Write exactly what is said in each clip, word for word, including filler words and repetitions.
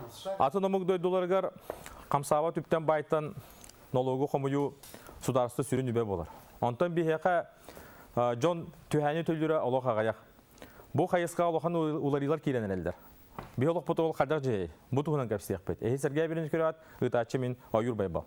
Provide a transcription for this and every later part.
Атын омук дойдуларгар камсаба түптен байтан налогу комую сударысты сүрін үбе болар. Онтан бихеқа Джон түхәне төлүрі олық ағаяқ. Бұл қайысқа олықхан уларилар кейленер әлдер. Бі олық бұты ол қадақ жей. Бұ тұғынан кәпсияқ бет. Эхи сәрге бірінші көрі ат, ұтачы мен ойыр байбал.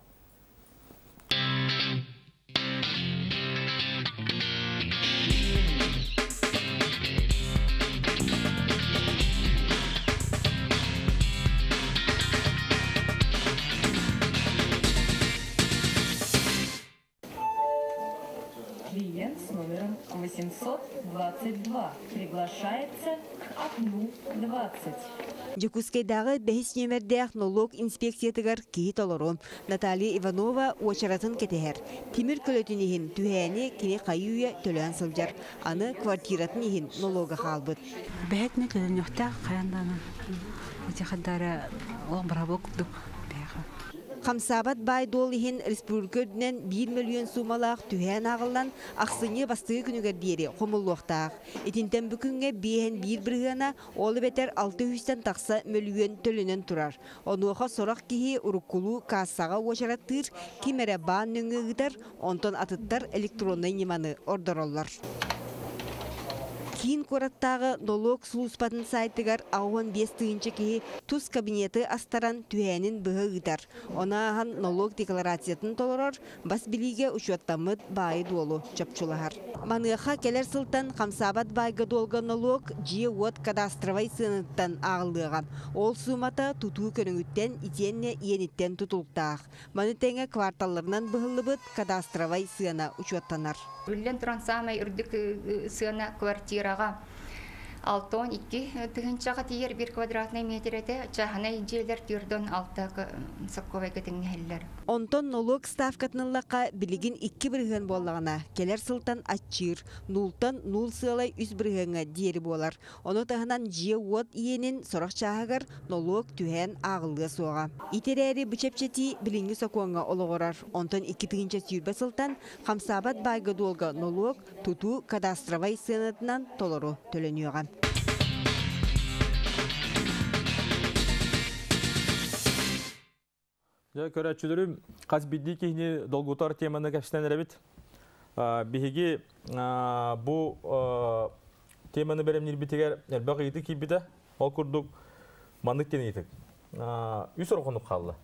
Клиент с номером восемьсот двадцать два приглашается к окну двадцать. Жукускайдағы бәхіс нөмірдәқ налог инспекциятығар кейт олыру. Наталья Иванова очаратын кетехер. Тимир көлөтінігін түхәне кене қайуя төлән сылжар. Аны квартиратын егін налога қалбыд. Бәхетіне төлін өқтақ қаянданы. Өте қадары оң бұрабы күдік. Хамсабат бай долыхин республикаден bir миллион сумалақ түхән ағылдан ақсыны бастығы күнігер бері қомылуқтақ. Етінтен бүкінге бейін бір біргіна олы бетер алты жүзден тақса миллион төлінен тұрар. Онуға сорақ кейі ұрыққылу кассаға очараттыр, кемері баан нүңігідер, онтон атыттар электронный неманы ордыролар. Кейін қораттағы налог службатын сайтыгар ауын бес тыынчы кейі туз кабинеті астаран түәнін бұғы ғыдар. Она аған налог декларациятын толырар, бас біліге ұшуаттамыд байы долу чапчулағар. Маныға келер сылтан қамсабат байғы долғы налог жие от кадастровай сыныттан ағылыға. Ол сумата туту көріңіттен итенне ениттен тұтылықтақ. Манытеңе кварталарынан бұғылы бұд кадастровай сына ұшуаттанар. Үллен тұран самай үрдік сына квартираға алтон икки тыгынчаға тиер бір квадратный метрете чахана инжелер түрден алтағы саққовай кетіңгелер. Онтон налог ставкатныллаққа білігін икки бірген болағына келер сылтан атчыр, нултан нул сылай үз біргенге дері болар. Оны тағынан жие от иенін сорақ чағығар налог түхен ағылғы соға. Итерәрі бүчепчеті білінгі соқуанға олығырар. Онтон икки тыгынча сүйірбі сылтан қамсабат байғы долғы налог туту кадастровай сынатынан толыру төленуға. Я көрәтшілерім, қаз бидді кейіне долгутар теманы кәпсінен әрәбет. Бігеге бұл теманы бәрімнер бітігер әлбәқ еті кейбіді, ол күрдік мандық тені етік. Үс орқынық қалды.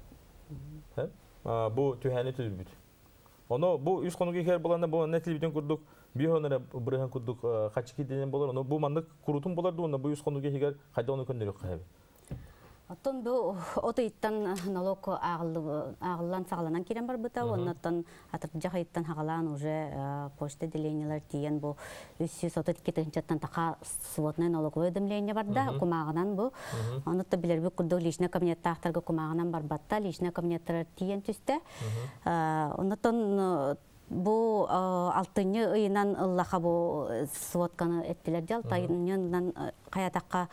Бұл түйәне түзір бүт. Оны бұл үс қонық екер болғанда бұл нәтілі бітен күрдік, бүй оныры бұрыған күрдік қачы кетенен болар. Бұл мандық күрутын боларды, оны бұл үс қонық екер қайда оны көндері қайбі. Оттон бу отойттан налог ағылан сағаланан керен бар бұта, оннаттан атырджаға иттан хағалан уже почта делениялар тиен бу үс жүз отыз екі тыгынчаттан тақа сводный налоговый ödемление бар да, кумағынан бу. Оннатта білер бу күрді личный кабинетта ақтарға кумағынан бар батта, личный кабинеттар тиен түсті. Оннаттан бу алтыны ыйынан ыллаға бу сводканы әттілер жал, тайынынан қаятаққа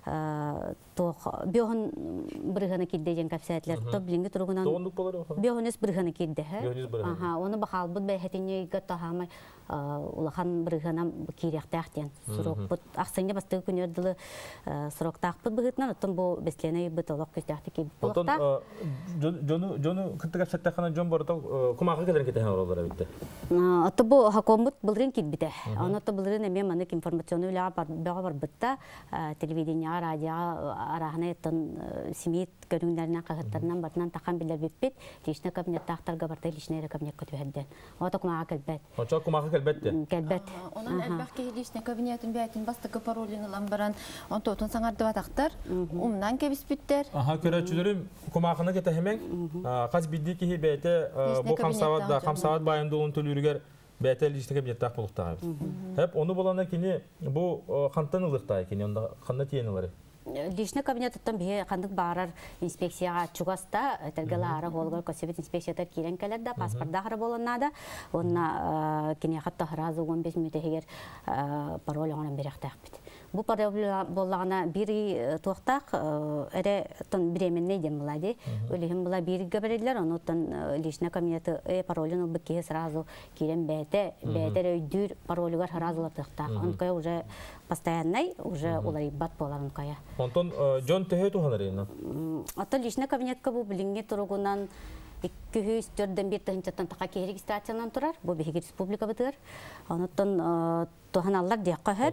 Биохан бірғаны кедде жен кәпсәтлер. Білінгі тұрғынан биоханес бірғаны кедде. Оны бақал бұд бәйхетіне үйгіт тағамай улахан бірғанам керектәқ ден. Ақсаңға бастығы күнерділі сұрақтақ бұд бұғытынан, ұттын бұл бәслене бұд олақ көстәқті кебіп болықта. Жоны күтті кәпсәттәқынан жон барыта құмақы кәдерін кетен олар әбітті? Отты бұл хақомбұд бұлырын кедбіті. Онытты бұлырын әме манық информационы үліға бар бұдта телевидения радио арахана еттен семейт көріңдерінен қағыттарынан бартынан таққан білер беппет, личный кабинетті ақтарға барда личный кабинет көту әдден. Ота құмаға кәлбәт. Ота құмаға кәлбәтті? Кәлбәт. Оның әлбәқке личный кабинетін бәйтін бастығы паролин ұлан баран, он тоғытын саңарды батақтар, ұмынан кәбіс бүттер. Аха, көрәтшілерім, құмағына кәті хемен, қаз білді ке бәйті бұл қамсават байынды ұлын төлірігер бәйті личный кабинетті ақ болықтағы. Әп, оны болана кені бұл қанттан ұлықтағы кені, онда қанна тиенілері? Личный кабинеттен бе қандық барар инспекцияға чугаста, тәргілі ары олғыр көсебет инспекциятар керен кәлерді, паспортда қыры болынады. Онына кене қатта ғыразы он бес минут егер пароль оңынан берек тәқпет. Бу проблема боллагана бири туактак эре тон беременный дем булади. Өлехим була бирге берелер, онуттан личный кабинеты э паролин бекке сразу кирен бете, бете өйдүр паролугар сразу лаптак. Онкая уже постоянный, уже улай бат боларын кая. Онтон жон төһө туханарына. Ата личный кабинетка бу билинге тургунан iki yüz dörtten bir tığınçatan taqa ki registrasyondan turar. Bu bir республика бытыр. Онуттан туханаллар дияққа хөт.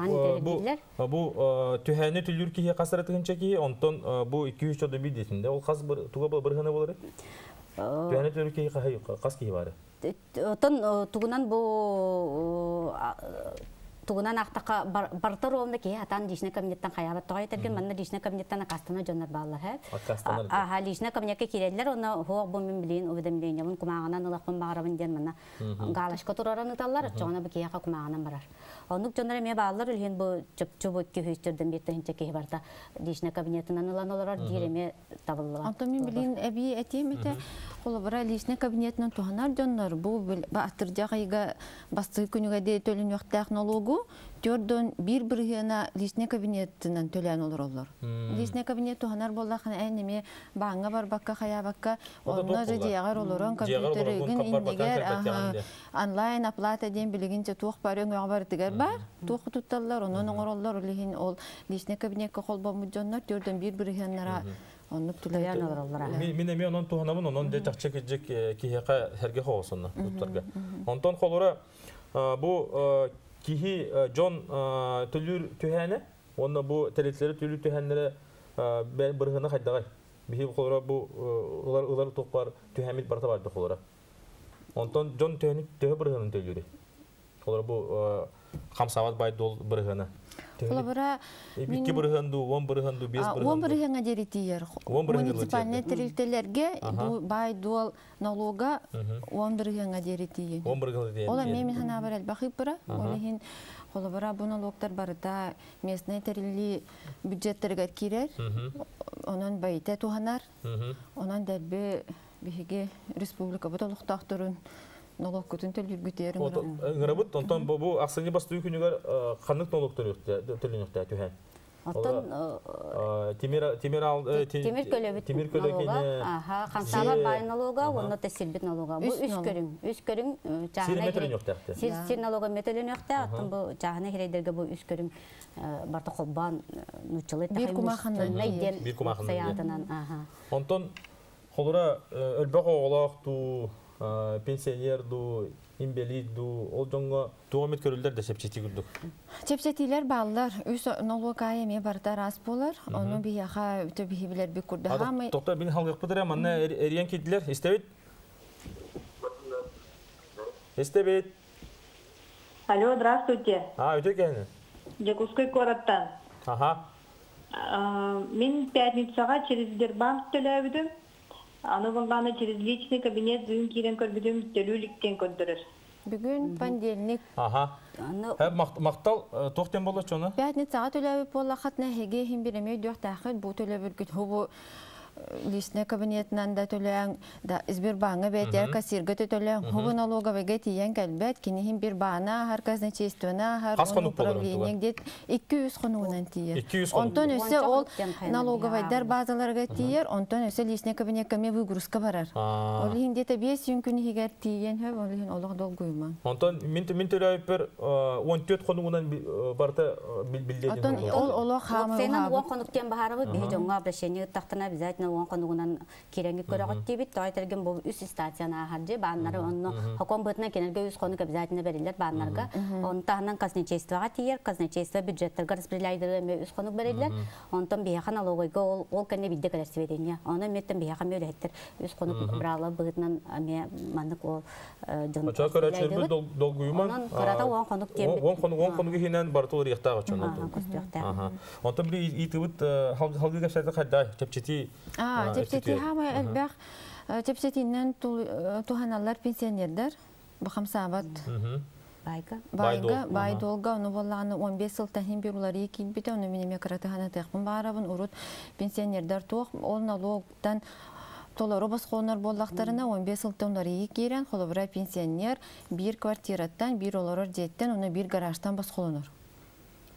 Bu tühәне түллүр кие қасыры тығынча кие, онтон bu iki yüz dörtten bir дейсінде. Ол қас туға бір ғана болар? Tühәне түллүр кие қас кие бары? Отон туғынан бұл тугунан актака бартар олна ки атан личный кабинеттан хаябат тоя терген манна личный кабинеттан акастана жоннар баалар хэ а личный кабинетке киреллер оны хоо бу мен билин уведомление бун кумаганан улакпын багарабын ден манна галашка турараны таллар жона бу кияка кумаганан барар онук жондар эме баалар үлген бу чөпчөбөт ки хүчтерден беттенче ки барта личный кабинеттан улан олар диреме табылла антон мен билин эби этемете колобра личный кабинеттен туханар жоннор бу баатыржагайга басты күнүгө де төлүн вактак налогу Төрдөн бир биргена личный кабинеттен төлөн олор олор. Личный кабинет туханар боллахан энеме баңга бар бакка хая бакка онна жегар олорон компьютерген индегер онлайн оплата ден билигинче тух барың бар тигер бар. Тух тутталлар онун оңороллор лихин ол личный кабинетке колбому жоннор төрдөн бир биргенара онук төлөн олорлар. Мен эме онон туханабын онон де жакча кижек кихека херге хоосунна туттарга. Онтон холора бу Кихи Джон түлүр түһәне, онна бу телетләре түлүр түһәннәре биргәне хайдагай. Бихи холора бу улар улар топар түһәмит барта барды холора. Онтон Джон түһәне төһә биргәне түлүре. Холора бу хамсават бай дол биргәне. Холора бики биргәнду, он биргәнду, бес биргәнду. он биргәне диритиер. Муниципальный территорияларга бу бай дол налога он биргәне диритиер. он биргәне диритиер. Ола мен хана барал бахып бара. Олехин холора бу налогтар барда местный территориялы бюджеттерге кирер. Онан байта туханар. Онан да бе биге республика буталыктак турун налог көтөн төлүргүтерин. Гырабыт онтон бу аксыны бастуу күнүгөр канык налог төлөнөктө түһән. Оттон Тимир Тимир Тимир көлөбүт. Тимир көлөгүнө. Аха, камсава бай налога, онно тесилбит налога. Бу үч көрүң, үч көрүң жаһана. Сир налога метелөнөктө, аттын бу жаһана херейдерге бу үч көрүң барта колбан нучылы тахым. Бир кумахандан найден. Бир кумахандан. Аха. Онтон холора өлбөк оголокту пенсионер ду, инвалид ду, ол жоңго тугамет көрүлдер де сепчети күрдүк. Сепчетилер баллар үс налог айеме барта рас болар. Оны бияха өтө бихибилер бик күрдү. Хамы Токтор бин халык битер, манна эриен кидилер, истебит. Истебит. Алло, здравствуйте. А, өтө кene. Якутской городтан. Ага. Мен пятницага через Сбербанк төлөбүдүм. Аны болганы через личный кабинет зүйн кирен көрбүдүм төлүүлүктен көндүрөр. Бүгүн понедельник. Ага. Хәп мактал токтен болот чоны. Пятницага төлөбүп болла хатна хеге хим биреме дөхтахы бу төлөбүргүт хобу личный кабинетнан да төлөң да Сбербанка бетер кассирге төлөң хобу налоговыйга тиен калбет кинихим бир баана һәр казначействона һәр управление дет iki yüz хонугунан тиер. Онтон өсө ол налоговайдар базаларга тиер, онтон өсө личный кабинетке ме выгрузка барар. Ол хиндете бес күн күн хигер тиен һәм ол хин олог дол гуйман. Онтон мин мин төлөп бер он төрт хонугунан барта билдедим. Онтон ол олог хамы. Сенен он хонуктен баһарыбы бе жоңга обращение тактына обязательно он хонугунан киренги көрөгөт дебит тойтерген бу үс статияна харжы бааннары онно хоком бытына кенелге үс хонук обязательно берилер бааннарга. Онтанан казначействога тиер, казначейство бюджеттерге распределяйдыр эме үс хонук берилер. Онтон бияха налогойго ол ол кенне бидде келер сведения. Оны меттен бияха мөлөттер үс хонук брала бытынан эме мандык ол жон. Ача көрөчөр дол дол гуйман. Онон карата он хонук тем. он хонук он хонук хинен бартылар яктага чон. Ага. Онтон би итибит халгы гашайда кайдай тепчети. А, тепчети хама элбах тепчетинен туханалар пенсионердер бахамсабат. Байга. Байга, бай долга, оны болланы он бес жыл тахин бир улары килбите, оны менеме каратахана тахпын барабын урут пенсионердер тух, ол налогтан толору басқонар боллақтарына он бес жыл тонлары кирен, холобра пенсионер бир квартираттан, бир олорор жеттен, оны бир гаражтан басқолонор.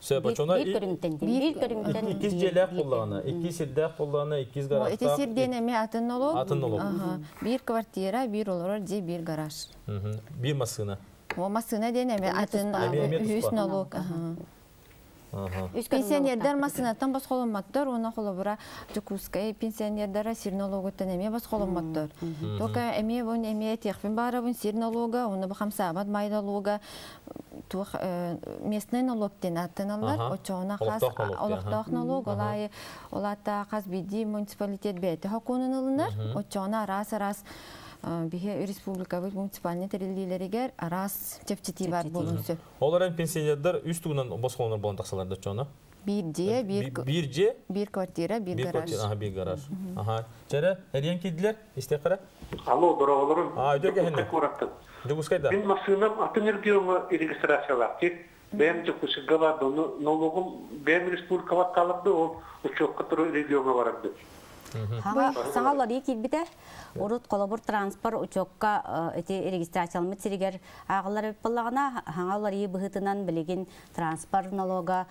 Сөбачона Bir körüngten, bir körüngten. İkiz jelek kullanı, ikiz sirdek kullanı, ikiz Эти garajta. серденеме атын налог. Атын налог. Ага. Bir квартира, bir олорор, же bir гараж. Bir masına. О масына денеме атын үс налог. Ага. Пенсионердар масынаттан бас холоматтар, она холобура жукускай пенсионердара сир налоготтан эме бас холоматтар. Тока эме вон эме техфин бара вон сир налога, оны бахам сабат май налога, тух местный налог тенаттан алар, очона хас олохтох налог, олай олата хас биди муниципалитет бете хакунун алынар, очона раз-раз бихе республикабы муниципальный терилилеригер арас чепчити бар болунсу. Оларын пенсионердар үстүгүнөн босголонор болон таксаларда чона. Bir же, bir bir je, bir kvartira, bir bir garaj. kvartira, aha bir garaj. Aha. Çere, eriyen kediler istekara. Alo, dora olurum. Aa, ödege henne. Jugускайда. Ben masınam atın ergiyonu registrasyalar. Ben jugusga var, nologum ben respublika vatkalıkta o uçak katırı regiona vardı. Саңаллар килбите урут колобур транспорт учокка эти регистрациялмыт сиригер агылар боллагына хаңаллар и быхытынан билеген транспорт налога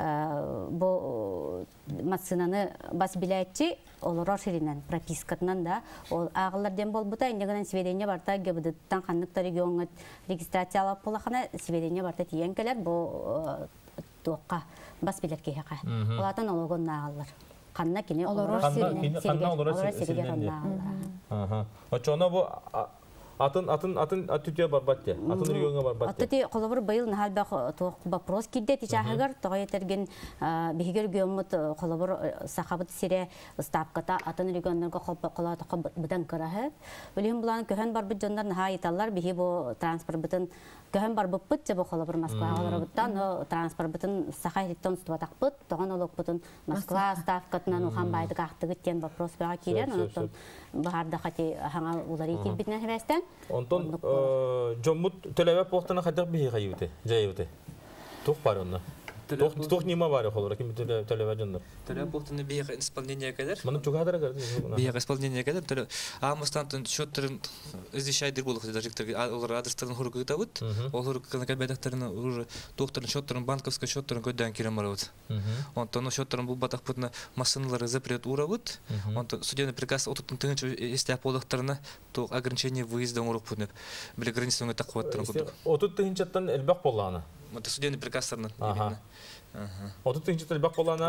бу машинаны бас билетчи олорор ширинен пропискатынан да ол агыларден болбута индеген сведения барта гебдыттан ханнык регионга регистрациялап болахана сведения барта тиен келер бу туокка бас билетке хака олатан налогон агылар Kanna kini olor sirine kanna sirine aha очона бу атын атын атын атүтө барбатты атын регионга барбатты атты колобур быйыл нахалба вопрос кидде тичагыр тоyterген бигер гөммөт колобур сахабыт сире ставката атын регионнарга колата быдан карахып билим булан көһөн барбыт жондар нахайталлар биги бу транспорт бытын көһөн барбыт жабы колобур Москва аларбыттан транспорт бытын сахайлыктан стуатакпыт тогон олок бытын Москва ставкатынан ухан байды актыгы тен вопрос бага кирен онтон баарда хати хаңа улары килбитнен хебестен Онтон жоммут төлөбөп бохтана хадак бии кайыты, жайыты. Тук бар онда. Тук тук нима бар холора, ким төлөбө жондар. Төлөбөп бохтана бии исполнение кадер. Мына чугадара кадер. Бии исполнение кадер төлөп. А мустантын счёттарын изишайдыр болуп директорга алар адрестарын хургута бут. Ол хургуна кабедактарын уже доктордун счёттарын банковский счёттарын көдөн кирем барабыт. Онтон счёттарын бул батак бутна машиналары запрет урабыт. Онтон судебный приказ отуттун тыгынчы истеп болуктарына то ограничение выезда урып бутнеп. Биле границаны такваттырын кудук. Отут тыгынчаттан элбак болганы. Это судебный приказ сарнан. Ага. Отут тыгынчаттан элбак болганы.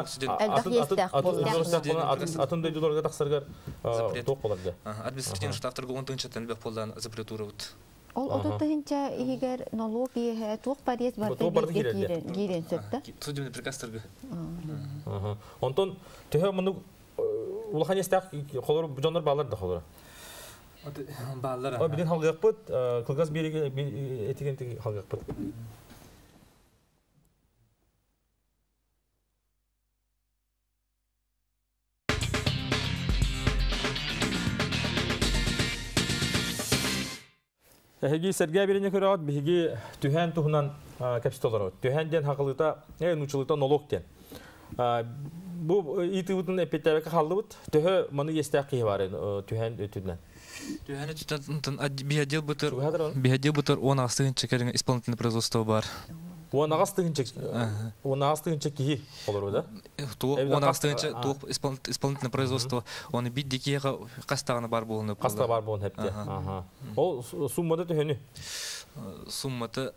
Атын дөйдөлөргө таксаргар ток болду. Административный штрафтарга он тыгынчаттан элбак болганы запрет урабыт. Ол ототынча игер налог ие тук подъезд барда кирен кирен сөттө. Судебный приказ тарга. Ага. Онтон төһө муну улахан эстак холор жонор баалар да холор. Баалар. О бидин халгапыт, кылгас береге этигенти халгапыт. Эһиги Сергей берене көрөт, биги түһән туһунан капиталлар. Түһәнден хакылыта, э нучылыта налог тен. Бу итибутун эпетебек халдыбыт, төһө маны эстәки бар түһән өтүннән. Түһән өтүннән биһадил бутыр, биһадил бутыр он астын чекерин исполнительное производство бар. Он астын чек, он астын чеки болор да? Ту он астын чек, ту исполнительное производство, он бит дикига кастагына бар болуну. Каста бар болун хепте. Ага. Ол суммада төһөнү. Суммата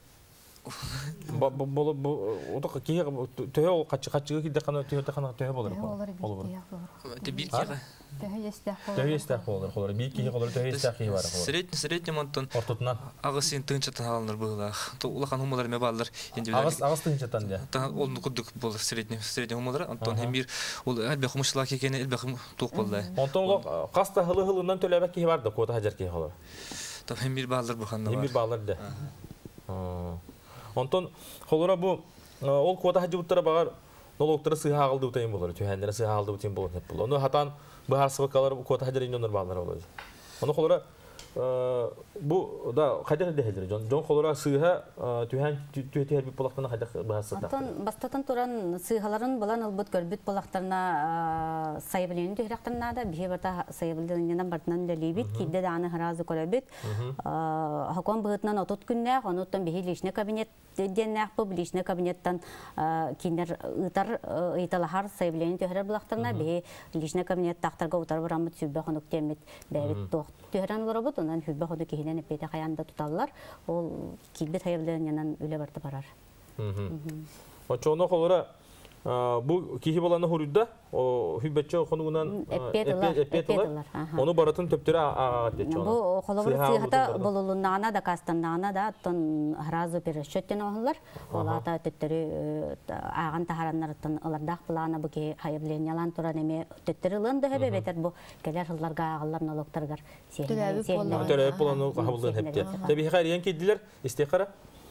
Бо бо отока кие төһө качы качыгы киде кана төһө кана төһө болор. Болор. Те бир киге. Төһө эстә. Төһө эстә болор, болор. Бир кие болор төһө эстә кие бар. Средний средний монтон. Ортотунан. Агысын тынчатан алыныр булар. То улахан хумалар ме балдар. Агыс агыс тынчатан да. Та ол кудук бол средний средний хумалар. Антон хемир ол албе хумышлар кекене албе тук болду. Антон каста хылы хылынан төлөбөк кие барды, кота хажар кие холор. Та хемир балдар буханда бар. Хемир балдар да. Аа. Онтон холора бу ол кота хажыбыттара багар налогтары сыйга алды утайын болор, төһәндәре сыйга алды утайын болор деп бул. Оны хатан бу харсыбыкалар кота хажырын онор балдар болор. Оны холора бу да кайда дехелер жон жон холора сыйга түһән түһәтер бит булактана кайда бахасында. Аттан бастатан туран сыйгаларын булан албыт көрбүт булактарына сайбылын төһрәктәрнә дә бие бата сайбылыннан бартынан дәлибит кидә дә аны харазы көрбүт. Хакон быгытнан отут күннә, онуттан бие личный кабинет деннәк бу личный кабинеттан кинер ытар ыталахар сайбылын төһрәр булактарына бие личный кабинет тактарга утар барамыт сүббә хонук темит бәбит тох төһрән лорабут онан хүббә ходы киһинен эпете хаянда туталлар. Ол килбет хайбылын янан үле барты барар. Очоно холора бу кихи баланы хуруда о хүббәчә хонугунан эпетелар. Оны баратын төптөрө ага дечә. Бу холора сыйхата болулуннана да кастаннана да тон харазы перешеттен олар. Олата төттөрү аган тахараннардан алардак плана бу ки хайбылын ялан туран эме төттөрүлөн да хебе бетер бу келер хылларга агаллар налогтаргар сиһи. Төттөрү планы кабылдан хепте. Таби хайриян кидилер истихара.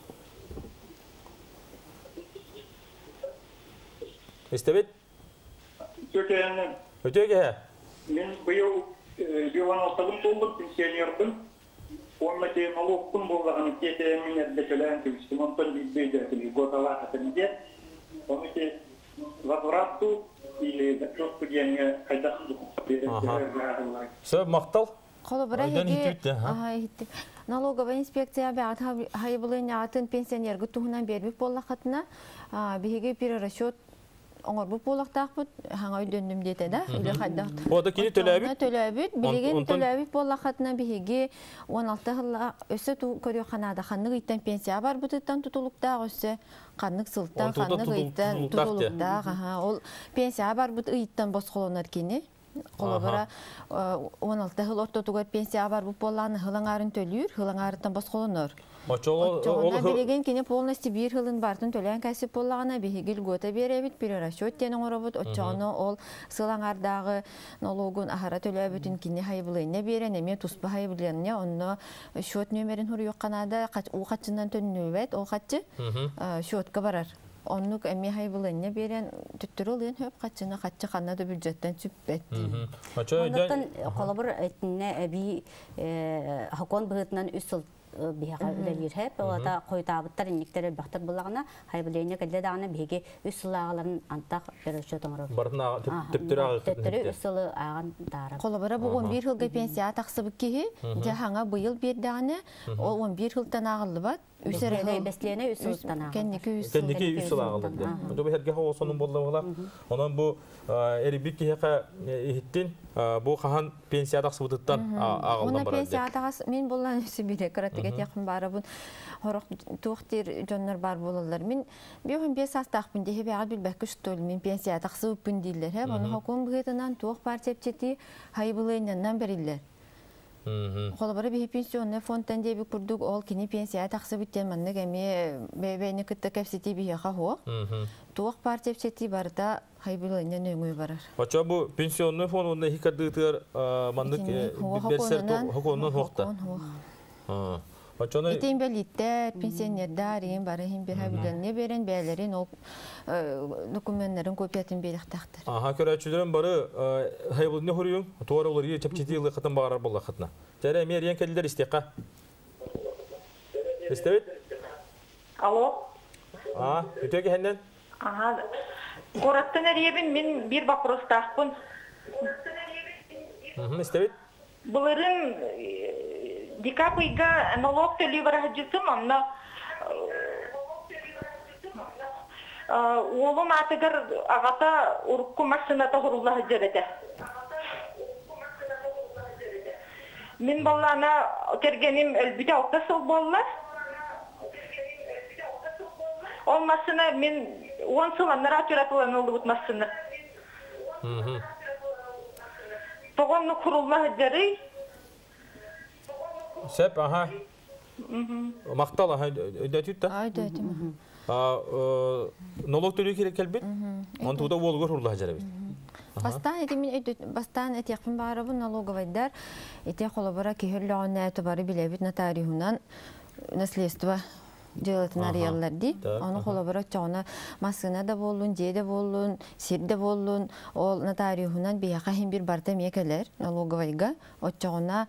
İstebet? Öteyenden. Öteye? Ben bu yıl Divan Altı'nın oldum, pensiyonerdim. Onunla ki налогтың болғаны кетемін әдді төлән көлістім. Онтан бейді әтілі готала қатынде. Оны ке возвратту или отчетку деньги қайдақсыз береді. Сөп мақтал? Қолы бірі налоговая инспекция бәғат хайбылын атын пенсионергі туғынан бербек болла қатына бейге перерасчет оңор бу болактак бут хаңа өйдөндүм дете да үле хайда. Ода кини төлөбүт. Төлөбүт, билеген төлөбүт боллакатына биһиги он алты жылга өсө көрөканада ханнык иттен пенсия бар бутуттан тутулуктак өсө каннык сылтан ханнык иттен тутулуктак ол пенсия бар бут иттен босголонор кини. Колобара он алты жыл ортотугар пенсия бар бу болланы хылаңарын төлүр, хылаңарыттан босголонор. Очоғына береген кені полностью бір жылын бартын төлән кәсіп болағына бейгіл гота беребет, перерасчет тенің орабыт, очоғына ол сылаңардағы налогын ахара төләбітін кені хайбылайына берен, әме тұспа хайбылайына, онына шот нөмерін хүрі yoqqanada, ол қатшынан төннөбет, ол қатшы шотқа барар. Оннук әме хайбылайына берен, түттірі олын хөп қатшына қатшы қаннады бюджеттен сүппет. Ондықтан қолабыр әйтіне әбей хакон бұғытынан үс сыл бияга үлелер олата койтабыттар инниктер бактар булагына хайбылыны келде дагына биге үс сылагаларын антак берешет оңро барына типтер типтер үс сылы аган тара колобара бу он бир жылга пенсия таксыбы ки жахаңа быйыл бердагына ол он бир жылдан агылды бат үсөреле беслене үс сылдан агылды кенники үс кенники үс сыл агылды бу бехерге хосонун болдугула онан бу эрибит киһека иһиттин бу хахан пенсия таксыбыттан агылдан барады. Пенсия такс мен боллан сибире каратыга якын бары бу хорок туктир жоннор бар болалар. Мен бир бес астакпын дехе бага билбек күштөл мен пенсия таксыбын дилер. Ха аны хакым быгытынан тук парчепчети хайбылыйнан берилер. Холобара бе пенсионный фондтан деби курдук ол кини пенсия таксыбыттен манны геме бебени кытта кепсити бие хахо. Тук парчепчети барда хайбылыйнан өңөй барар. Ача бу пенсионный фондунда хикадытыр манны берсер хаконун хокта. А. Ачаны итен белиттер пенсионердар ин бары хим бер хайбылыйны берен бәлерин ол документларын копиятын беректактыр. Аха көрәчүләрен бары хайбылыйны хурыйын, туары олар чепчети йылы кытын багарар булла кытна. Жара мериен келдер истеқа. Истебет? Алло. А, үтөге хенден? Ага. Гораттан әребін мен бір вопростақпын. Мхм, истебет? Бұлырын декабрьга налог төлі бара жүсім, амна олым атығыр ағата ұрыққы машината ғұрулла жәреді. Мен баллана кергенім әлбіде алты сыл болла. Ол машина мен он сыланнар атыратылан олды бұт машина. Тоғанны құрулла жәрі. Сәп, аха. Мақтал, аха, өйдәтүт та? Өйдәтүм. Налог төлі керек келбет? Он туда олғыр ұрлы жәрі бет. Бастан эти мен бастан эти якын бары бу налоговайдар эти холобара кехерлөгөнө бары билебит нотариусунан наследство Жылытын арыялар ди. Оны холобара чоғына масына да болун, же де болун, сир де болун. Ол нотариухунан бияқа хим bir барта мекелер налоговайга. От чоғына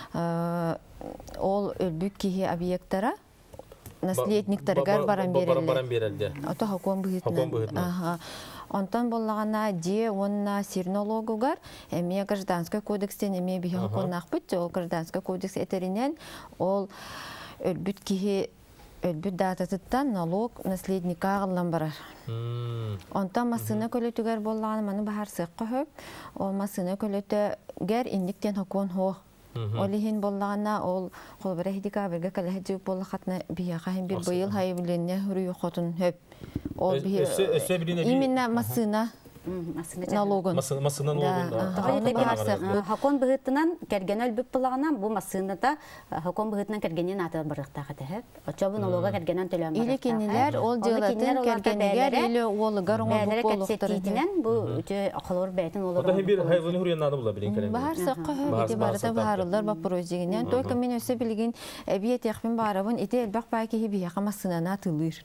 ол өлбүк кихи объекттара наследниктарыгар баран берелди. Ото хакон быхытынан. Онтан боллагана же онна сир налогугар эме гражданский кодекстен эме бихи хакон акпыт, ол гражданский кодекс этеринен ол өлбүт кихи өлбүт дататыттан налог наследника агылан барар. Онтан масына көлөтүгер боллагана маны бахар сыкка хөп, ол масына көлөтө гер индиктен хакон хо. Олихин боллагана ол холбара хидика берге калахжы боллахатна бияха хим бир быйыл хайбиленне хүрү хотун хөп. Ол бир именно масына налогун. Масына налогун. Хакон быгытынан керген өлбүп боллагана бу масынада хакон быгытынан кергенен аты бырыктагы теп. Очобу налога кергенен төлөм бар. Или кинилер ол жылатын кергенегер или олугар оңор болуктарынан бу үтө акылор бетин олор. Ода бир хайваны хүрүянады була билин керек. Бар сакка бити барда барылар ба проектигинен только мен өсө билген эбиет яхмин барабын ите элбак байки бия камасына атылыр.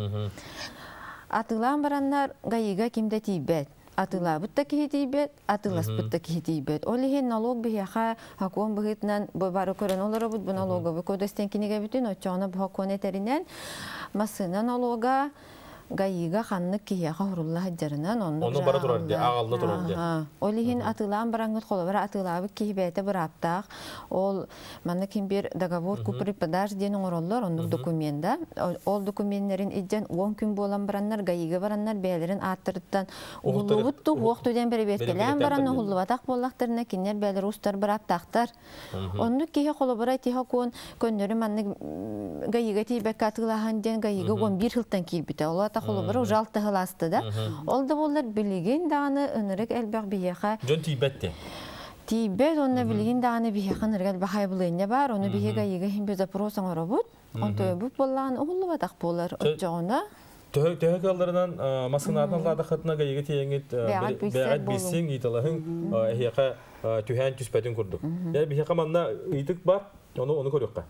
Атылан бараннар гайыга кимде тийбет. Атыла бутта кихитийбет, атылас бутта кихитийбет. Олихин налог бияха хакон быгытнан бары көрөн олары бут бу налоговый кодекстен кинеге бүтүн очоона бу хакон этеринен масына налога гайыга ханнык кияха хурулла хаджарынан онну onu bara turar diye ağalda turar diye. Олихин атылан бараңыт холобара атылабы кихибете бираптак. Ол мана ким бир договор купри продаж ден оңороллор онук документа. Ол документлерин иджен он күн болан бараннар гайыга бараннар бээлерин аттырыттан улубутту уоктуден бери беткелен баран улубатак боллактарына кинер бээлер устар бираптактар. Онук кихи холобара тиха кон көннөрү мана гайыга тийбек атылахан ден гайыга он бир жылдан кийбите. Ол холобара ужалты хыласты да. Ол да болар билеген даны ынырык элбак бияха. Жон тийбетти. Тийбет онна билеген даны бияха ынырык бахай булыйны бар. Оны бияга еге хим бе запросың оробут. Онто бу боллаган улуба так болар отжогона. Төһөк алдарынан масынадан лада хатына гайга тиеңит бәгат бисең италахын эхяка түһән түспәтен күрдүк. Я бияха манна ыйтык бар. Оны оны көрөккә.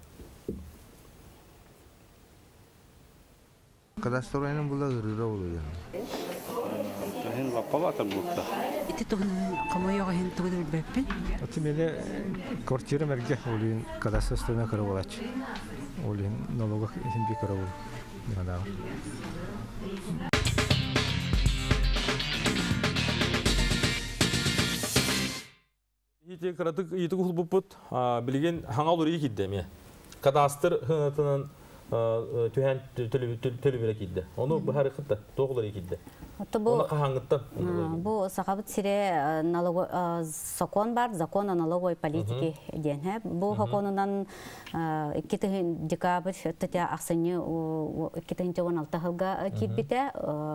Кадастроенин була ырыра болуyor. Hen lapalata bulutta. Ити тогын камойога хен тогын беппин. Ати мене квартира мерге олин кадастростойна кыры болач. Олин налога хин би кыры бол. Мында. Ити кыратык ити кул бупут билген хаңа олор икидде ме. Кадастр хынатынан түһән төлөбүрө кидде. Оны бу харыкытта тогулар кидде. Оны кахаңытта. Бу сакабыт сире налог закон бар, закон о налоговой политике ден. Бу законунан икки декабрь тетя аксыны икки он алты жылга кипите.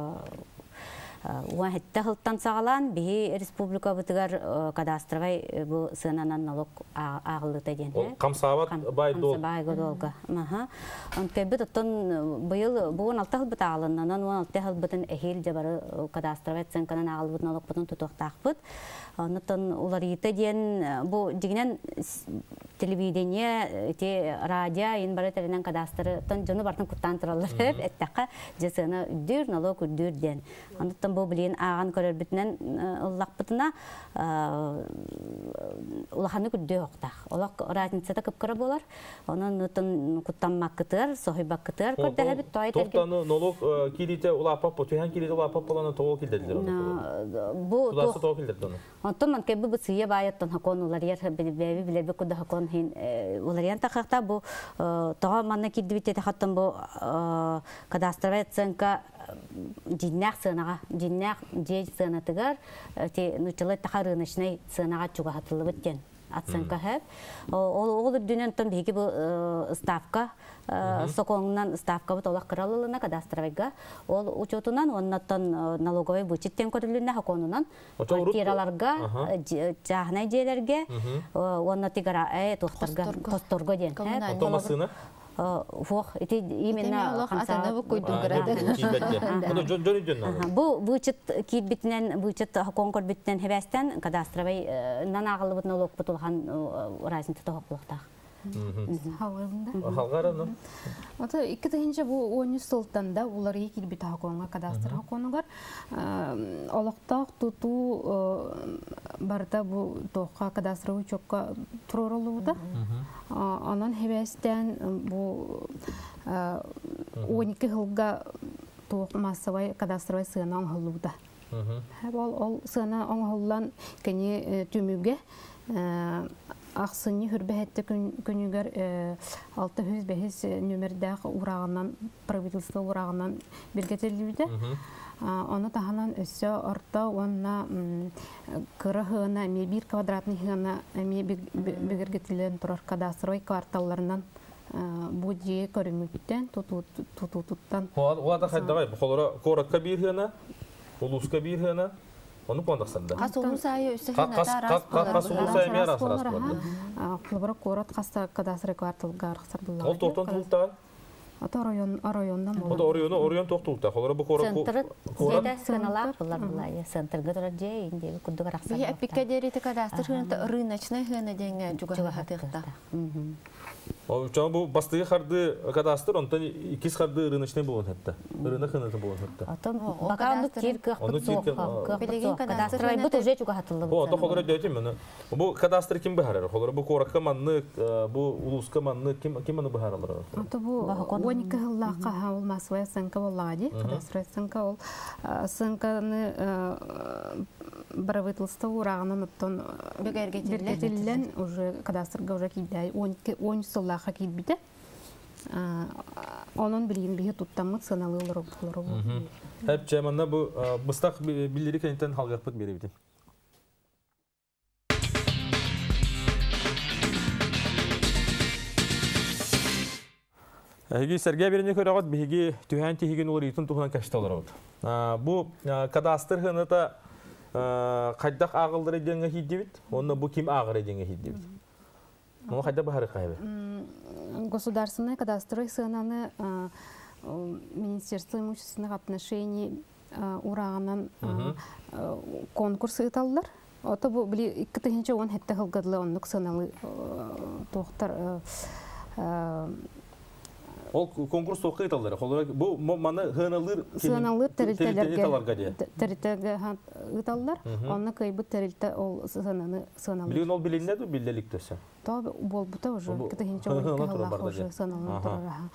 Уахетте хылттан сагалан бии республика бытыгар кадастровай бу сынанан налог агылыта ден. Камсабат байдол. Камсабай годолга. Маха. Он кебит оттон быйыл бу он алты жыл быта алыннан он алты жыл бытын эхил жабары кадастровай ценканан агылбыт налог бытын тутуктакпыт. Онтон улар ите ден бу дигинен телевидение те радио ин бары теренен кадастры тон жону бартын куттан туралар эттакка жесына дүр налог дүр ден. Онтон бу билен аган көрөрбүтүнөн ыллакпытына улаханы күдө октак. Олак разницада кыпкара болар. Онун нутун куттанмаккытыр, сохибаккытыр көрдөбүт тойтерге. Токтаны налог кирите улапап, төһән кирите улапап боланы тогол килдедилер. Бу туласы тогол килдедилер. Онтон man кебби бу сыя байаттан хакон уларьяр беби билербе куда хакон хин уларьян тахта бу тога манна кидбите тахтан бу кадастровая оценка диннах сынага диннах же сынатыгар те нучылы тахарынышнай сынага чуга хатылып өткен оценка хэп ол ол дүнен тон биги бу ставка сокоңнан ставка бу толак кыралылына кадастровайга ол учетунан оннаттан налоговый вычеттен көрүлүнө хаконунан квартираларга жахнай жерлерге оннатыгара э тохторга тосторго ден автомасына Фох, это именно хансана бу койдур града. Бу бучет кибитнен бучет конкурс битнен хебестен кадастровый нанагылы налог бутулган разница токлукта. Халгарында. Халгараны. Ата икки тыгынча бу он сылтанда улар екі илбит хаконга кадастр хаконугар олоктак туту барда бу тоққа кадастр учокка турорулуда. Анан хебестен бу он эки жылга тоқ массовый кадастровый сыгына оңголуда. Ол ол сыгына оңголлан кене түмүгө Ақсыны хүрбәһетті күнігер алты жүз бес нөмірдәқ урағынан, правительство урағынан белгетелді. Оны тағынан өссі орта, онына кыры ғына, бір квадратный ғына бігіргетілен тұрар кадастровый кварталларынан бұл жие көріміктен, тұтуттан. Оғада қайдағай, бұқылыра қораққа бір ғына, ұлысқа бір ғына, onu kondaksanda. Qasulu sayı üstüne taras. Qasulu sayı mı aras aras boldu? Qılbara qorat qasta kadastr kvartalga arxsar bullar. Ol to'xtan tulta. Ata rayon rayondan boldu. Ota rayon rayon to'xtulta. Qolara bu qorat qorat sanalar bullar bullar. Центрга дороже инде кудуга архсар. Я пикадерите kadastr рыночный хына денге жуга хатыхта. О, чам бу бастыгы харды кадастр, онтан икис харды рыночный болон хатта. Рынок хынаты болон хатта. Атан баканды кирк кыпцока. Билеген кадастр бу тоже жуга хатылды. О, ата холора дейти мен. Бу кадастр ким бахарар? Холора бу коракка манны, бу улуска манны ким ким аны бахаралар? Ата бу он эки жыллакка хавыл масвая сынка боллади. Кадастр сынка ол сынканы правительство урагынан оттон бергетилен уже кадастрга уже кидай он сыллаха китбите. Onun bilgin bihi tuttамыт сыналылар болор. Hep çamanna bu bыстак билдири кенттен халгапыт беребитин. Эги Сергей берене көрөгөт биги түһән тиһиген улар итин тухынан кашталар. Бу кадастр хыната кайдак агылдыр деңге хиддибит. Онда бу ким агыр деңге хиддибит. Ну кайда бахары кайбы. Государственный кадастровый сынаны Министерство имущественных отношений урагынан конкурс ыталлар. Ото бу били икки тыгынча он хетте хылгыдлы оннук сыналы тоқтар. Ол конкурс тоқы ыталлар. Бу маны хыналыр сыналыр терилтелерге терилтеге ыталлар. Онны кайбы терилте ол сынаны сыналыр. Билген ол билиннеди билделик төсө. То бол бута уже икки тыгынча он хыллах уже сыналыр турар.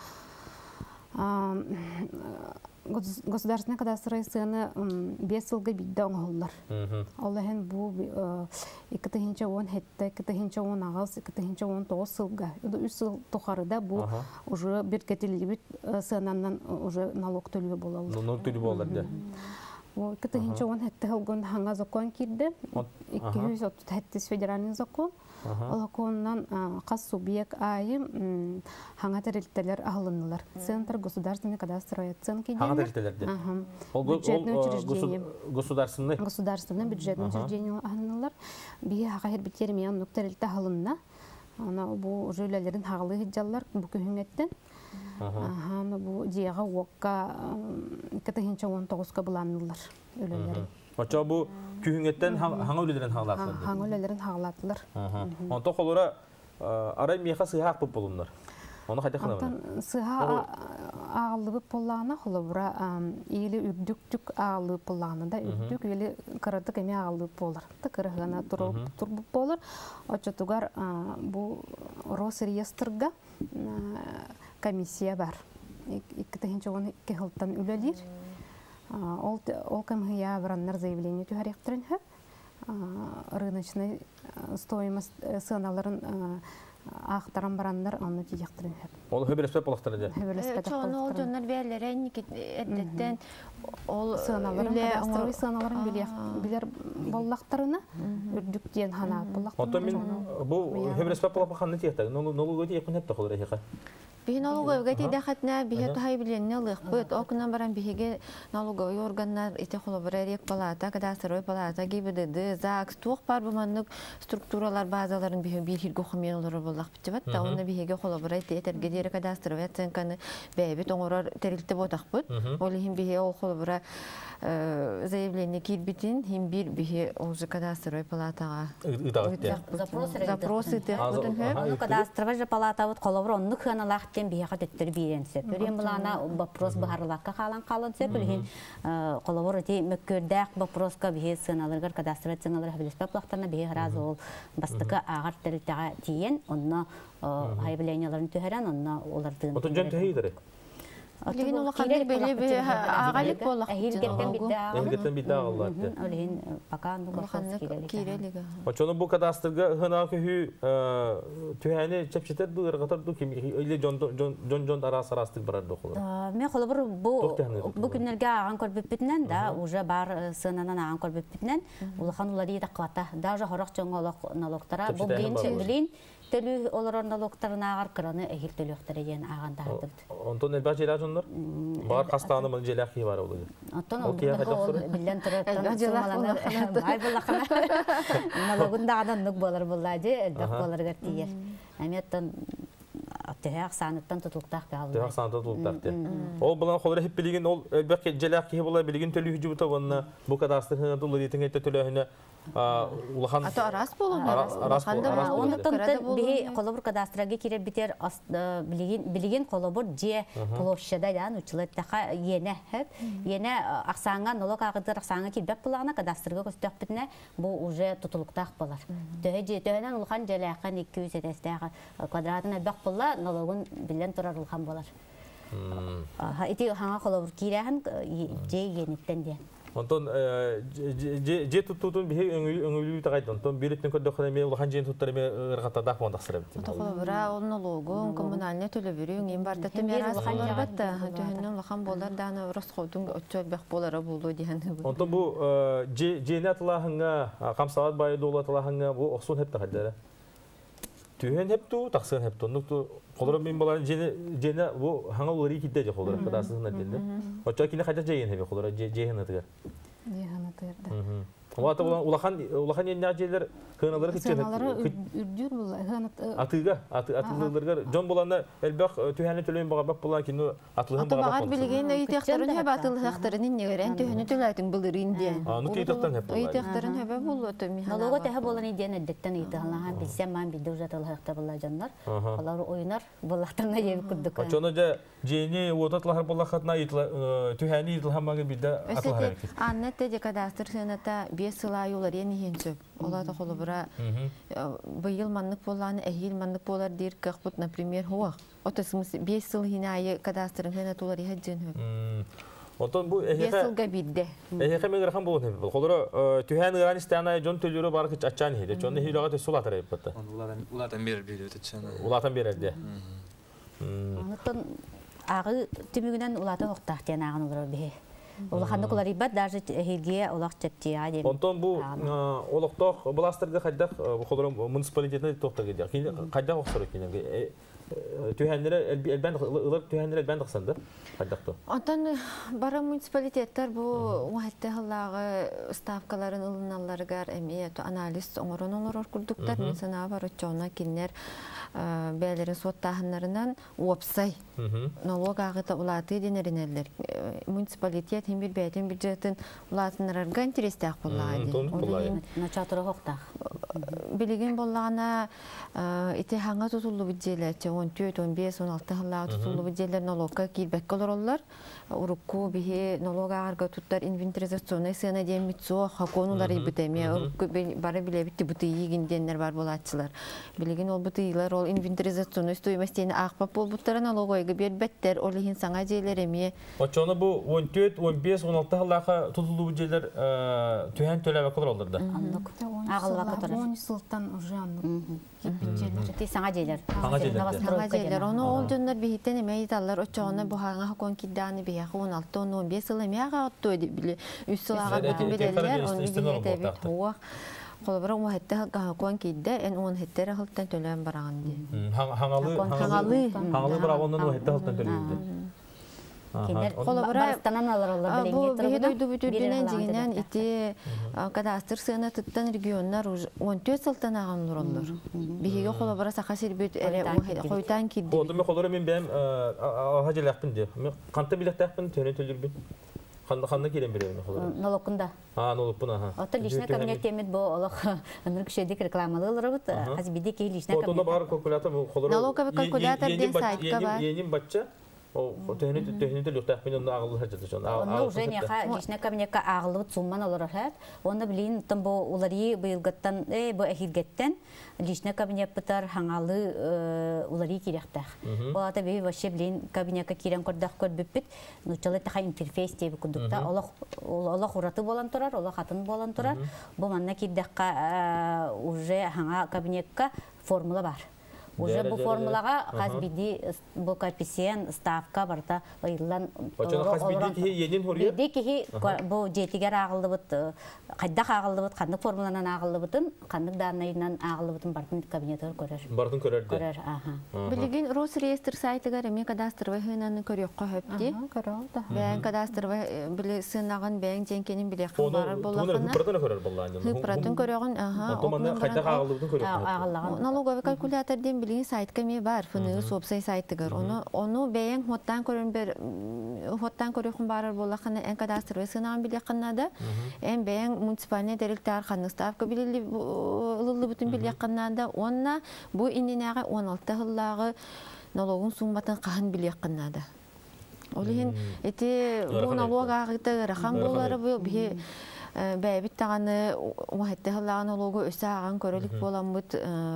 Государственный кадастровый сыны бес жылга бидде оңголлар. Оллахен бу икки тыгынча он хетте, икки тыгынча он агыс, икки тыгынча он тогуз жылга. үч жыл тохарыда бу уже беркетилибит сынанан уже налог төлөө болалар. Налог төлөө болалар да. О икки тыгынча он хетте хылгын ханга закон кирди. икки жүз отуз жети федеральный закон. Олаконнан қас субъект айы ханга терилтелер алынылар. Центр государственный кадастровый оценки. Ханга терилтелерде. Ол государственный государственный бюджетный учреждение алынылар. Бие хагыр битермеян нук терилте алынна. Ана бу жөйлелерин хагылы хиджаллар бу көһүңеттен. Аха, бу диага окка икки тыгынча он тогузга буланылар өлөлөр. Ача бу күһүңеттен хаңа өлелерин хагалатылар. Хаңа өлелерин хагалатылар. Онто холора арай меха сыйхак бу болундар. Оны кайда кылабыз? Онтон сыйха агылып боллана холобра или үрдүктүк агылып боллана да үрдүк или кырдык эме агылып болор. Тыкыргана туруп турбуп болор. Очотугар бу Росреестрга комиссия бар. икки тыгынча он эки жылдан үлелер. Ол ол кемгия браннар заявление түһәрәктәрен һәм рыночный стоимость сыналарын ахтаран браннар аны тияктырын һәм. Ол хөбелеспе булактыр ди. Чон ол жоннар бәләрен эддән ол сыналарын кадастровый сыналарын билер билер боллактарына үрдүктен хана буллактар. Ото мен бу хөбелеспе булакка ханны тияктар. Нолу нолу гыди якын хәтта холыр хәка. Биһи налоговый тидахатна биһи тахай биленне лыхпыт. Окунан баран биһиге налоговый органнар ите холобра рек палата, кадастровый палата, ГИБДД, ЗАГС, туох бар буманнык структуралар базаларын биһи бир гохмен олар боллак битбат. Та онна биһиге холобра ите тергедер кадастровый оценканы бәйбит оңорор терилте ботакпыт. Ол хим биһи ол холобра заявление кирбитин хим бир биһи уже кадастровый палатага запросы те Ну, кадастровый палата вот холобра онны хыналах тем биһига теттер биренсе. Төрем булана вопрос бахарлакка калан калын се билген холобра ти мөккөрдәк вопроска биһи сыналарга кадастровый сыналар билеспеп лактарына биһи разы ол бастыкка агар терилтега тиен онна хайбленяларын төһәрән онна олардын. Отон төһейдер. Леген ол қандай беле бе ағалық болақ. Әйгеттен биді ағылады. Олеген пока нұлақанны керелігі. Очоны бұл кадастырға ғына көйі түйәне чәпшетер бұл ұрғатар бұл кем? Өйле жон-жон арас-арастық барарды оқылыр? Мен қолы бір бұл күнерге аған көрбіп бітінен, уже бар сынанан аған көрбіп бітінен, ұлыған ұлады еді қуатта. Даже хорақ жоң налоқтара бұл білейін төлі олар налоқтарына ағар қыраны әйір төлі өқтері ден ағанда ардырды. Онтон әлбә желә жонлар? Бар қастағаны мұн желә қи бар олығы? Онтон ол білден тұрыптан сумаланы бай болақына. Налогындағынан нүк болар болады, әлбәқ болар ғыртиер. Әметтен төһәк саныттан тұтылықтақ бәғылы. Төһәк саныттан тұтылықтақ де. Ол бұлан қолары хеп білеген, ол әлбәқ желә қи болар білеген төлі хүжі бұта бұнына бұл кадастыр хыңаты ұлы етін әйтті төлі улахан ата арас болу арас болу онтон бии колобур кадастрага кире битер билеген билеген колобур же площада ян учлаттаха ене хеп ене аксаңга налог агыдыр аксаңга кирбек булагына кадастрга көстөк битне бу уже тутулуктак болар төһө же төһөнөн улхан желакан эки жүз этестага квадратына бак болла налогун билен турар улхан болар ити ханга колобур кирехан же енеттен де Онтон же туттутун бихи өңүлүү тагайт. Онтон бириттен көдөкөнө мен улахан жен туттары мен ыргатадак мондаксырып. Тохолобра ол налогу коммунальный төлөбүрүң эң барда темерас боларбатта. Төһөннөн улахан болар даны расходун өчөбөк болары болду деген. Онтон бу жени атылахыңга, камсават бай долатылахыңга бу оксун хеп тагайдара. Төһөн хепту, таксын хепту. Нукту колор мен болар жени жени бу хаңа улары кидде же колор кадасына делде. Очо кине кайда жеген хебе колор жеген атыгар. Жеген атырда. Улата улахан улахан эне жерлер хыналары кичен. Үрдүр бул атыга атылырлар жон боланда элбек төһәне төлөйм бага бак булан кино атылыгын бага бак. Атамагат билген ыйтактарын хеп атылыктарын негерен төһөнө төлөйтүн булыр инде. Аны китактан хеп. Ыйтактарын хеп болду төми. Налого тәһә булган идене деттен ыйталган билсем мен бидә уже атылыкта булла жаннар. Алар ойнар буллактарына ебип күрдүк. Ачоны же жени отатлар буллахатна төһәне итилһамага бидә атылар. Анны те кадастр сената бес сыла юлар ени хенчөп. Олата холобра быйыл маннык болланы әйил маннык болар дир кахбут, например, хуак. Ота смысле бес сыл хинае кадастрын сенатулар яджен хөп. Отон бу эхе бес сылга бидде. Эхе меграхан болот хеп. Холора төһәне гранистана жон төлөрө бар кыч ачан хеде. Жонны хилага те сулатар еп бата. Улардан улардан бер бир өтөчөн. Улардан берерде. Онтон агы түмүгүнөн улаты хоктак тен агын улар бе. Улаханды куларибат даже хилге улак чептия деп. Онтон бу олокток бластерге хайдак холора муниципалитетне токтор кеде. Кайда оксор экенге. Төһәнләре элбән ылар төһәнләре элбән тыксынды. Хайдакты. Онтон бара муниципалитеттер бу уһатты халлагы ставкаларын ылыналарга эмият анализ оңорон олор курдуктар мен сана бар очона киннер бәлерин соттахыннарынан опсай налог агыта улаты денеринеллер муниципалитет хим бир бәйтен бюджетін улатынларга интерестак буллагы. Начатыры хоктак. Билеген боллагана ите ханга тутулу бюджетлер он төрт он беш он алты халлага тутулу бюджетлер налогка кирбек колороллар. Урукку бихи налога арга туттар инвентаризационный сына демитсо хаконулар ибетеме урукку бары биле битти бути йигинденнер бар болатчылар. Билеген ол бутыйлар ол инвентаризационный стоимостени акпап бол буттара налогойга бербеттер ол хин саңа жейлереме. Очоны бу он төрт он беш он алты халлага тутулу бюджетлер төһән төлөбө колоролларда. Агылга котор. он сылтан уже анны. Бюджетлер ти саңа жейлер. Саңа жейлер. Оны ол жөннөр бихиттен эме италлар очоны бу хаңа хакон кидданы бия он алты он беш сыл эмега атты биле. үч сыл ага бүтүн билелер, оны бихите бит хуак. Қолыбыра ума хетте гахакуан кейді, ән уын хеттері хылттан төлөен бараған ди. Хаңалы Хаңалы. Хаңалы бір авоннан уа хетте хылттан төлөйді. Қолыбыра бұл бейі дойду бүтүрдінен дегенен ити кадастыр сыйына тұттан регионнар он төрт сылтан ағын нұроллар. Бейіге қолыбыра сақа сербет әрі қойтан кейді. Олды мен қолыбыра мен бәйім алға желәқпін де. Мен қанта билеттәқпін, төне төлірбін. Қанна келем беремін қолыбыра? Налокында. А, налокпын, аха. Оты личный кабинет темет бұл олық өмір күшедік рекламалылары бұд. Қазбеде кей личный кабинет. Отында бар калкулятор қолыбыра. Налоговый калкулятор ден сайтқа бар. Енім батча. Технитель юқтақ мен оны ағылы хәжеті жон. Оны уже неға личный кабинетка ағылы сумман олар әт. Оны білейін тұм бұл олары бұйылғаттан, бұл әхилгеттен личный кабинет бұтар хаңалы олары керектәқ. Ол ата бейі башы білейін кабинетка керен көрдақ көрбіппіт. Нұчалы тақа интерфейс дейбі күндікта. Олақ ұраты болан тұрар, олақ атын болан тұрар. Бұл манна кердаққа уже хаңа кабинетка формула бар. Уже бұл формулаға қазбиді бұл коэффициент ставка барда ұйылан... Қазбиді кеге енен хөрге? Биді кеге бұл жетігер ағылды бұд, қайдақ ағылды бұд, қандық формуланан ағылды бұдын, қандық данайынан ағылды бұдын бардың кабинетігір көрер. Бардың көрерді? Көрер, аха. Білген Росреестр сайтыгар еме кадастырвай хынаны көрекқа хөпті. Көрелді. Бәйін кадастырвай білі сынағын бәйін жеңкенін біле қылбары болақына. Хыпыратын көрер болағын? Хыпыратын көрегін, аха. Қайдақ ағылды бұдын көрер? Налоговый калькуляторден билин сайтка ме бар, фыны сопсай сайтыгар. Оны оны бәйен хоттан көрін бер хоттан көрөхүн барар болақаны эн кадастр сынаган билекканада, эн бәйен муниципальный директор ханныставка билили лылы бүтүн билекканада, онна бу инненага он алты жыллагы налогун сумматын кахан билекканада. Олин эти бу налог агыты рахан болары бу бе бәйбит таганы уахетте жыллаган налогу өсаган көрөлүк боламыт.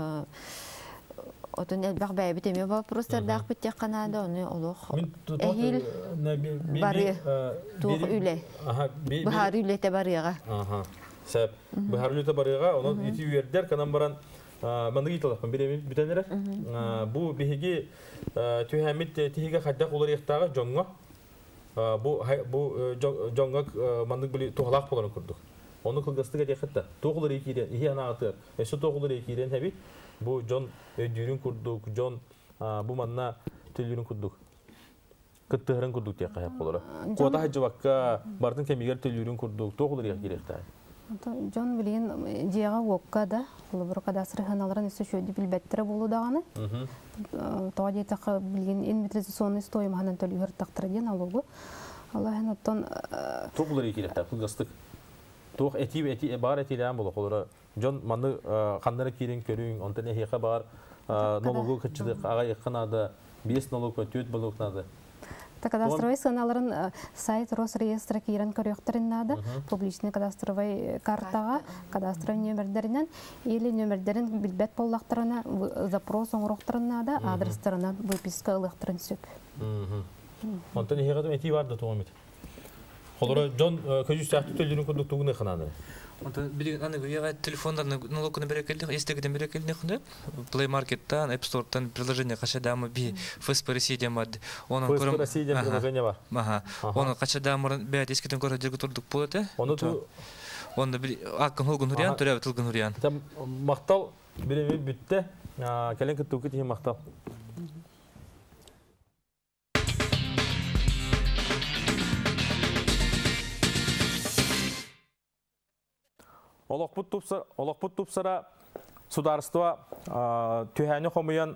Отын элбақ бәйбіт еме вопростар дақ біттек қанады, оны олық әйіл бары туық үйле. Бұхар үйлете барыға. Сәп, бұхар үйлете барыға, оны еті үйердер канан баран мандығы етіліқпін біремін бүтәнірі. Бұл бігеге түйәмет тегеге қайдақ олар еқтағы жоңға. Бұл жоңға мандық білі туғалақ боларын күрдік. Оны қылғыстыға деқітті. Тоғылыр екерен, ехе анағытыр. Әсі тоғылыр екерен әбі. Бұл жон өйдүйрін күрдік, жон бұл манна төлірін күрдік. Күттіғырын күрдік тек қайып болыры. Қуата хаджы баққа бардың кәмегер төлірін күрдік, тоғылыр еқ керекті. Жон білген жеға оққа да, бұл бір қадасыры ханаларын үсі шөйді білбәттірі болу дағаны. Тоға дейтақы білген инвентаризационный стоимағынан төлігір тақтыры ден алуғы. Аллахын оттан... Тоғылыр еқ керекті, қылғыстық. Тоқ әти бар әтилән болу қолыры. Жон манны қандары керен көрің, онтан әйеқа бар, налогу күтчідік, аға еққанады, бес налог өтөт болуқнады. Кадастровый сыналарын сайт Росреестра керен көріқтіріннады, публичный кадастровый картаға, кадастровый нөмірдерінен, или нөмірдерін білбәт болуқтырына, запрос оңырықтырынады, адрестерінен выписка ылықтырын сөп. Онтан әйеқадым әти барды тоғамет. Қолыры жон көзі сәқті төлдерін күндік туғын еқанады. Билген аны яга телефондарны налогны бере келдик, эстегиден бере келдик да. Play Market'тан, App Store'тан приложение качадамы би Фэс Россия демад. Оның көрөм. Фэс Россия приложение бар. Аха. Оны качадамы бәд эскиден көрө дирге турдук болот э. Оны ту онда бир акын холгун хуриан, төрөб тылгын хуриан. Там мактал биреме бүтте. Келен кеттук тиги мактал. Олықпұт тұпсыра сударыства түйәні қомыян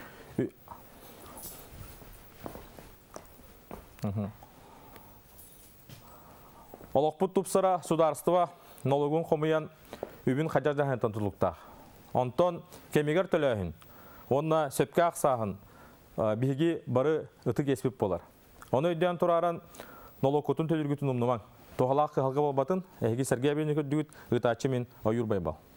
Олықпұт тұпсыра сударыства налогын қомыян үбін қажар жағынтан тұлықтақ. Онтон кемегер төләйін, онына сөпке ақсағын бігі бары ұты кеспіп болар. Оны өйден тұраран налог көтін төліргітін ұмныман. Тоғалақ қылғы болбатын, әйгі сәрге әбені көрдігіт ұтачы мен ойыр байбал.